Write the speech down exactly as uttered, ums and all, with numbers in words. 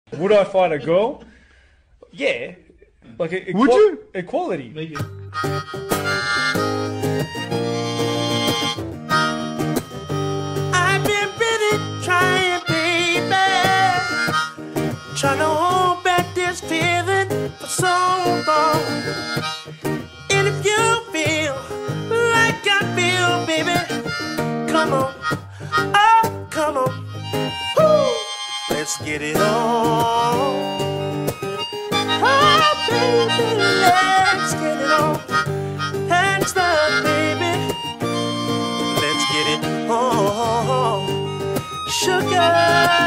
Would I fight a girl? Yeah. Like equa- Would you? Equality. Make it. I've been really trying, baby, trying to hold back this feeling for so long. And if you feel like I feel, baby, come on, oh, come on, woo, let's get it on. Oh, baby, let's get it on. Hands up, baby. Let's get it on. Sugar.